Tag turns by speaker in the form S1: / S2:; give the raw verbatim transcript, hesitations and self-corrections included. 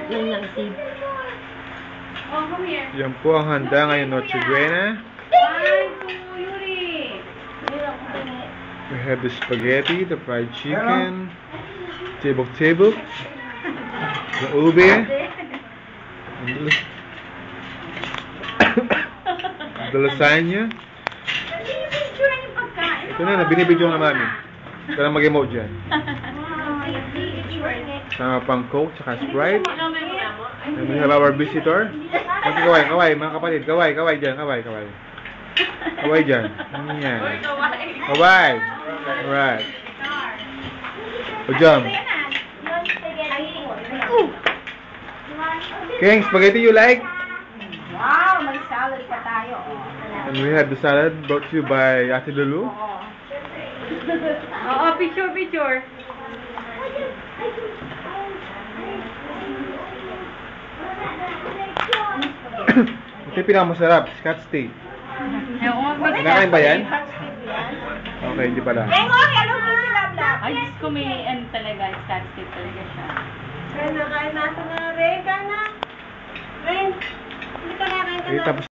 S1: lang niyang isip.
S2: Oh, come here.
S3: Yan po ang handa ngayon, noche buena.
S2: One, two, Yuri.
S3: We have the spaghetti, the fried chicken, table table, the ube, the lasagna. Ito na, binibidyo na mami. Ito na mag-emote dyan. Sama pang Coke, saka Sprite. And we have our visitor. Okay, kaway, kaway, mga kapatid. Kaway, kaway dyan, kaway, kaway. Kaway dyan. Ano yan? Kaway. Alright. O jam. King, spaghetti you like?
S1: Wow, may salad pa tayo.
S3: And we have the salad brought to you by Ate Lulu.
S2: Oo, picture, picture.
S3: Ito yung pinakamasarap, Scotch steak. Kinakain ba yan? Okay, hindi pala.
S2: Ay, Diyos ko, may ano talaga, static talaga siya.
S1: Kaya na, kaya nasa na, Ren, kaya na. Ren, hindi ka na, kaya na.
S3: Okay, tapos